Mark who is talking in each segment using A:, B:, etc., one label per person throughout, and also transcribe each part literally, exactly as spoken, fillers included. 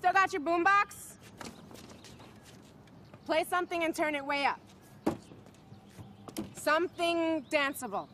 A: Still got your boombox? Play something and turn it way up. Something danceable.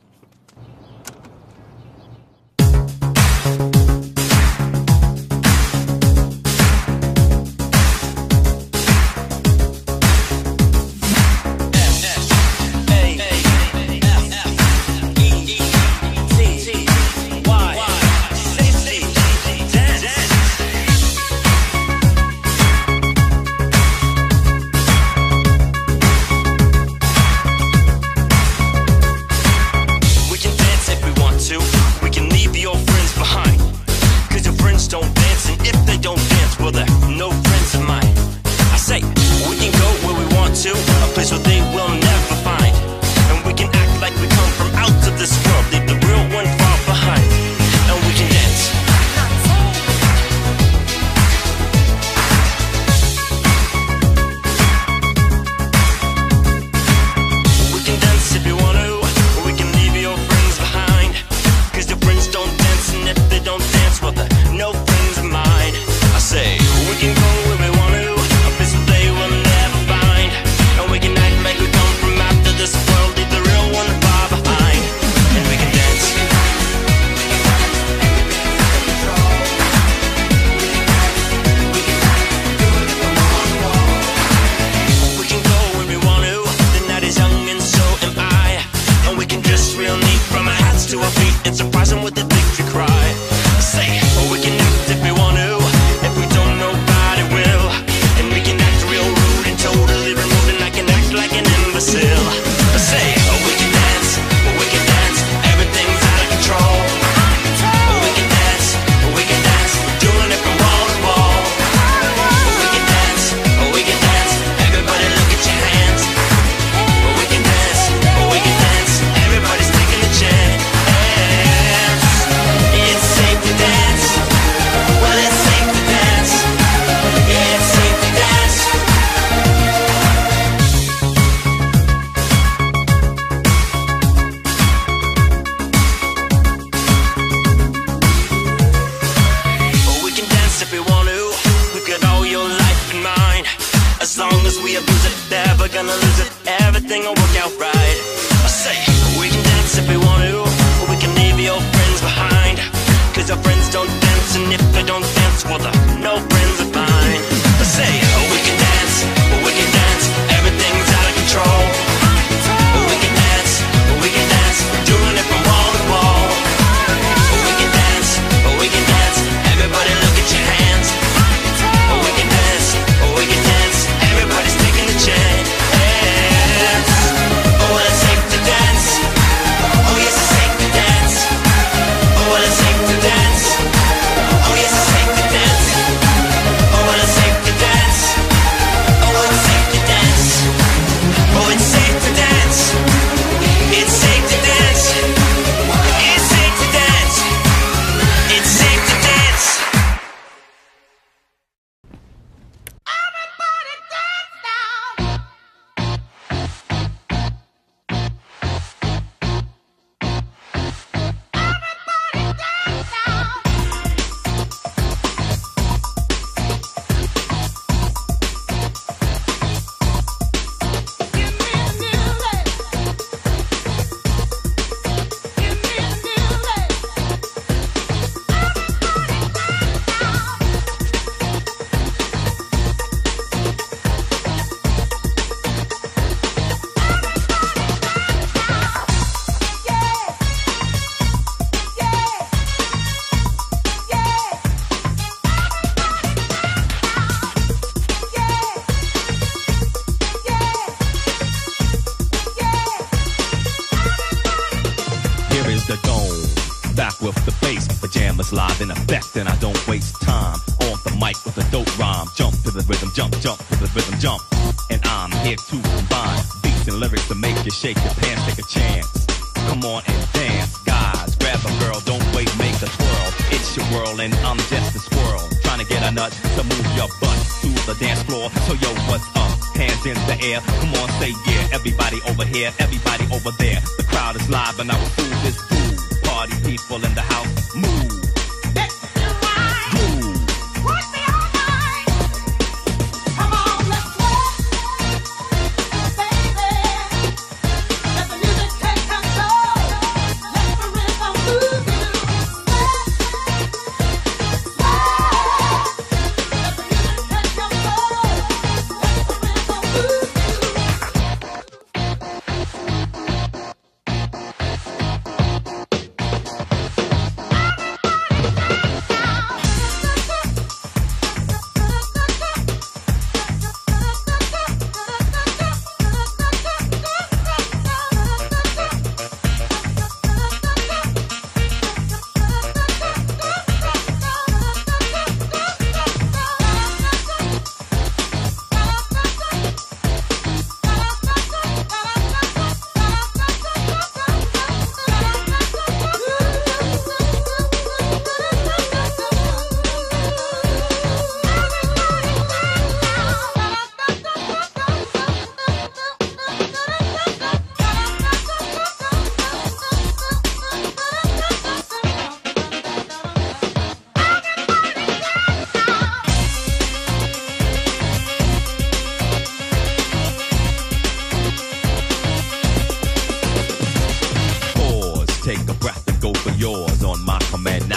B: Live in effect, and I don't waste time on the mic with a dope rhyme. Jump to the rhythm, jump, jump to the rhythm, jump. And I'm here to combine beats and lyrics to make you shake your pants, take a chance. Come on and dance, guys. Grab a girl, don't wait, make a twirl. It's your world, and I'm just a squirrel trying to get a nut to move your butt to the dance floor. So yo, what's up? Hands in the air, come on, say yeah. Everybody over here, everybody over there. The crowd is live, and our food is food. Party people in the house, move. Groove.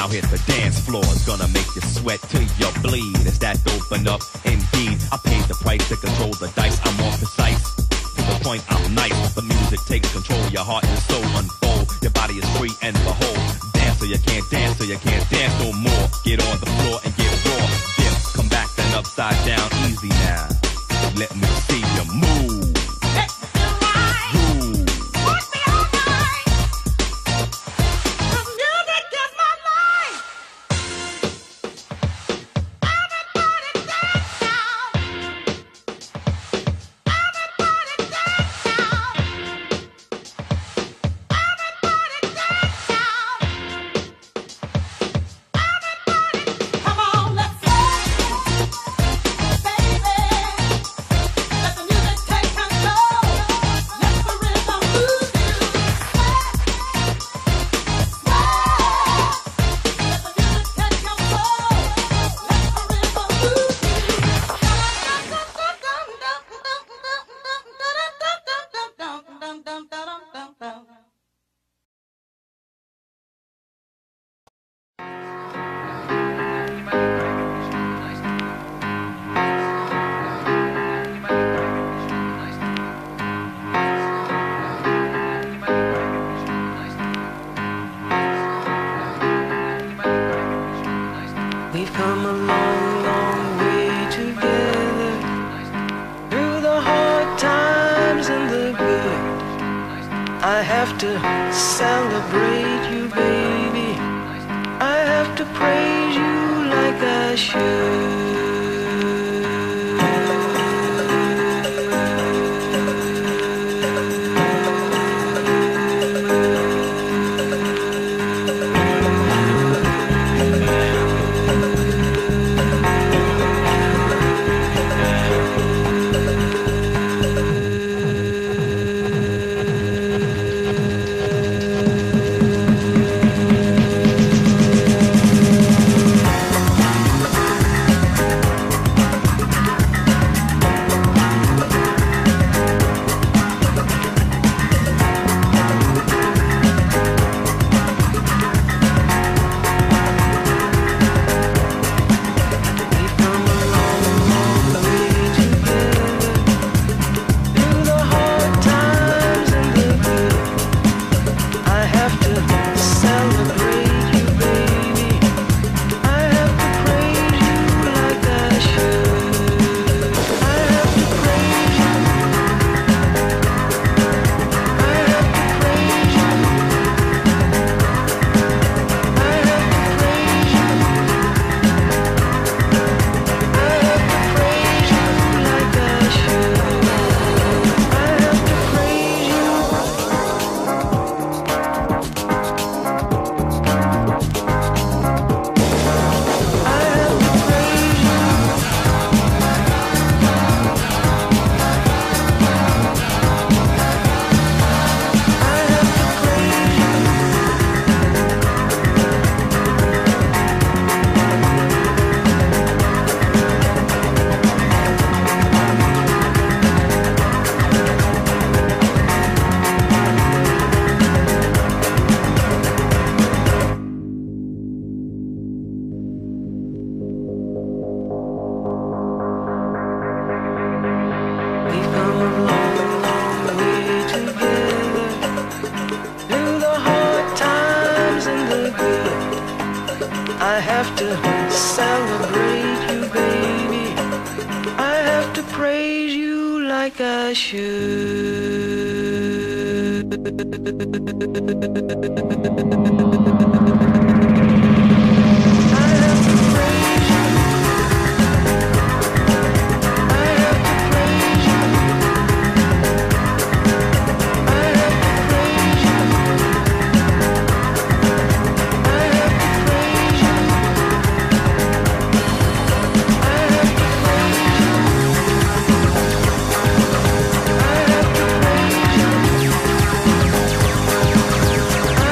B: Now hit the dance floor, it's gonna make you sweat till you bleed. Is that open up? Indeed, I paid the price to control the dice. I'm more precise, to the point I'm nice. The music takes control, your heart and soul unfold. Your body is free and behold. Dance so you can't dance, so you can't dance no more. Get on the floor and get raw. Dip, come back then upside down, easy now. Let me see you move.
C: I have to celebrate you, baby. I have to praise you like I should. I have to celebrate you, baby. I have to praise you like I should. I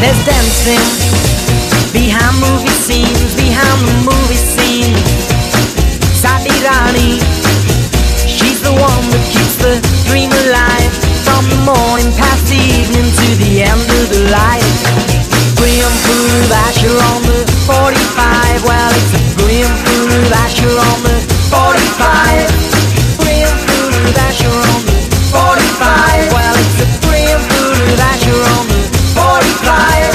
C: There's dancing behind movie scenes, behind the movie scene. Sadi Rani, she's the one that keeps the dream alive, from the morning past the evening to the end of the light. Graham Pool of Asher on the forty-five. Well, it's a Graham Pool of Asher on the forty-five. Graham Pool of Asher on the forty-five. Well, it's a Graham Pool of Asher on the forty-five.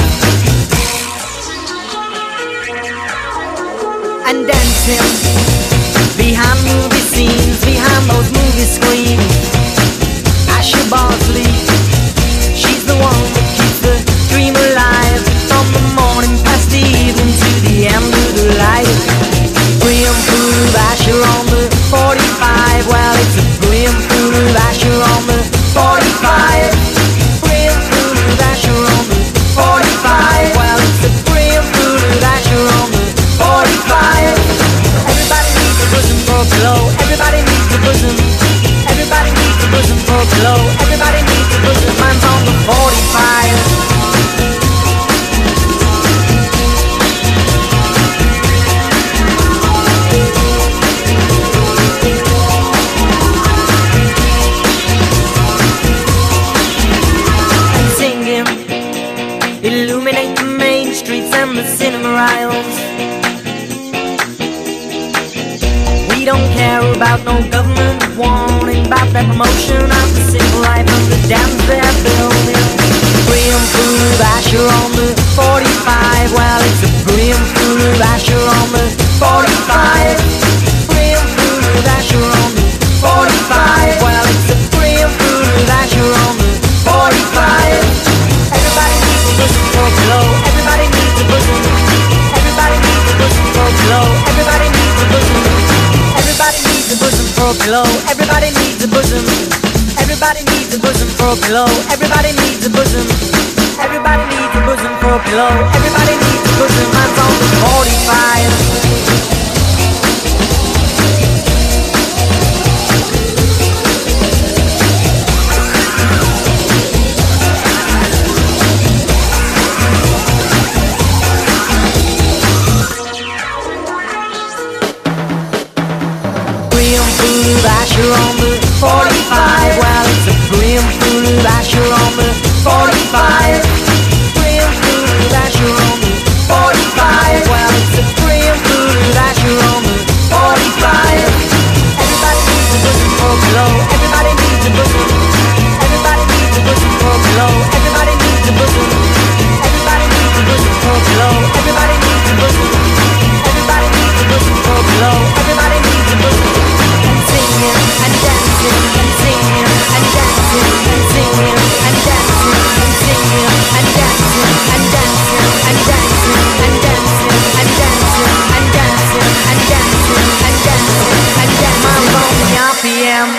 C: And dancing behind movie scenes, behind those movie screens. Asher Bosley, she's the one that keeps the dream alive, from the morning past the evening to the end of the light. Graham Pool of Asher on the forty-five. Well, it's a Graham Pool of Asher on the forty-five. Graham Pool of Asher on the forty-five. Well, it's a Graham Pool of Asher on the forty-five. Everybody needs a bosom for a pillow. Everybody needs a bosom. Everybody needs a bosom for a pillow. Everybody needs a bosom. Mine's on the forty-five. And singing, illuminate the main streets and the cinema aisles. We don't care about no government warning about that promotion of the single life of the dams they're building. Graham Pool of Asher on the forty-five. Well, it's a Graham Pool of Asher on the forty-five. Graham Pool of Asher on the forty-five. Well, it's a Graham Pool of Asher on the forty-five. Everybody needs a bosom for a pillow. Everybody needs a bosom. Everybody needs a bosom for a pillow. Everybody needs a bosom. Everybody needs a bosom for a pillow. Everybody needs a bosom. Everybody needs a bosom for a pillow. Everybody needs a bosom. Everybody needs a bosom for a pillow. Everybody needs a bosom. Mine's on the forty-five. Graham Pool of Asher on the forty-five. Well, it's a Graham Pool of Asher on the forty-five. Graham Pool of Asher on the forty-five. Well, it's a Graham Pool of Asher on the forty-five. Everybody needs a bosom for a pillow. Everybody needs a bosom. Everybody needs a bosom for a pillow. Everybody needs a bosom. Everybody needs a bosom for a pillow. Everybody needs a bosom. Everybody needs a bosom for a pillow. Everybody needs a bosom. And singing and dancing and singing and dancing and singing and dancing and singing and dancing and dancing and dancing and dancing and dancing and dancing and dancing and dancing and dancing. My lonely R P M.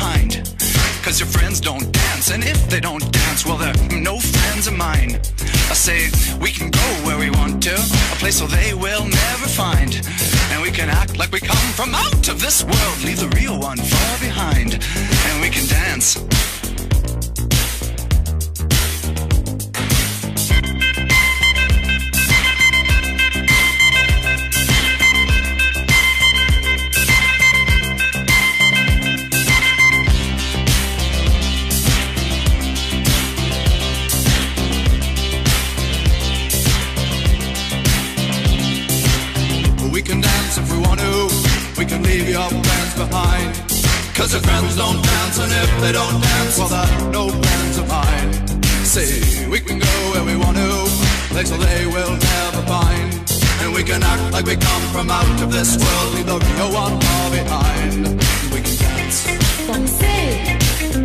D: Cause your friends don't dance, and if they don't dance, well, they're no friends of mine. I say we can go where we want to, a place where they will never find. And we can act like we come from out of this world, leave the real one far behind. And we can dance. Leave your friends behind, cause your friends don't dance, and if they don't dance, well they're no friends of mine. See, we can go where we want to, place where they will never find. And we can act like we come from out of this world, leave the real one far behind. We can dance.
E: Danser.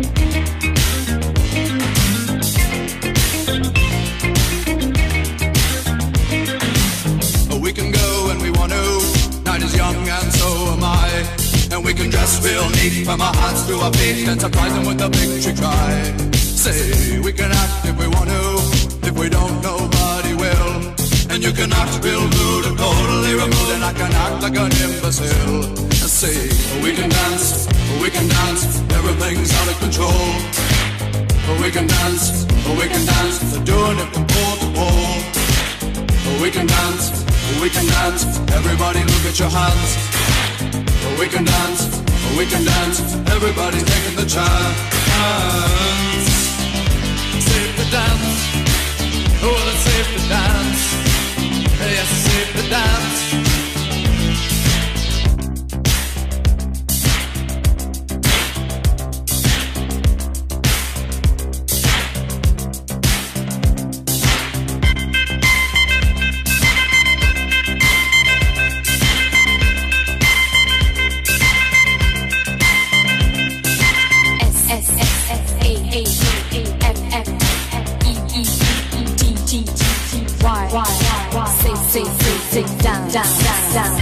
D: We can go when we want to, night is young and so am I. And we can dress real neat from our hands to our feet and surprise them with a victory cry. Say, we can act if we want to, if we don't, nobody will. And you can act real rude and totally removed, and I can act like an imbecile. Say, we can dance, we can dance, everything's out of control. We can dance, we can dance, they're doing it from pole to pole. We can dance, we can dance, everybody look at your hands. We can dance, we can dance, everybody's taking the chance. Safe to dance, oh it's safe to dance. Yes, it's safe to dance.
E: Say, say, say, down, down, down, down.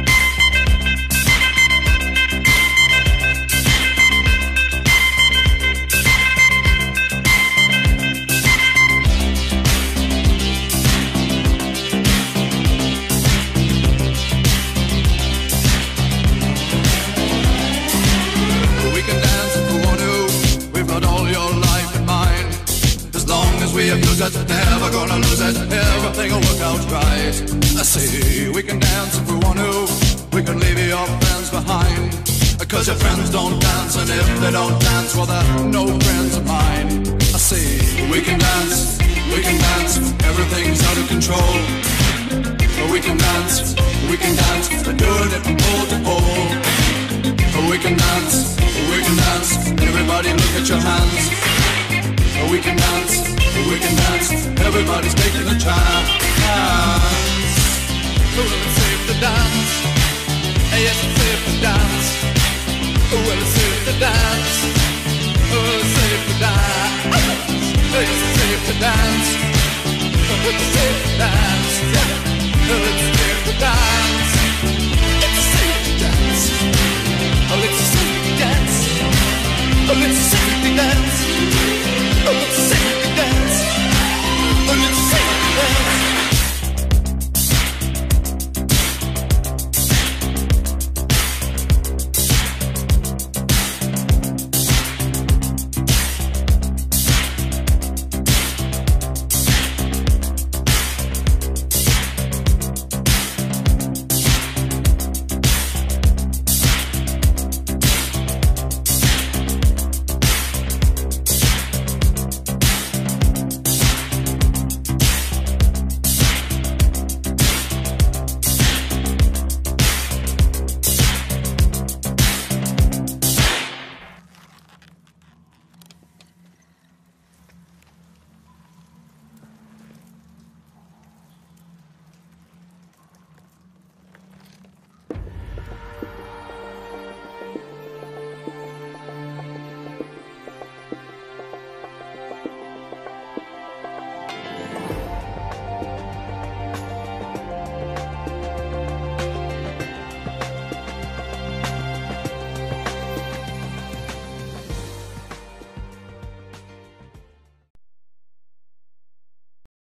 D: We can dance if we want to. We've got all your life in mind. As long as we abuse it, never gonna lose it. Everything will work out right. I say we can dance if we want to. We can leave your friends behind, cause your friends don't dance, and if they don't dance, well they're no friends of mine. I say we can dance, we can dance, everything's out of control. We can dance, we can dance, they're doing it from pole to pole. We can dance, we can dance, everybody look at your hands. We can dance, we can dance, everybody's taking a chance. Oh, it's safe to dance, yes it's safe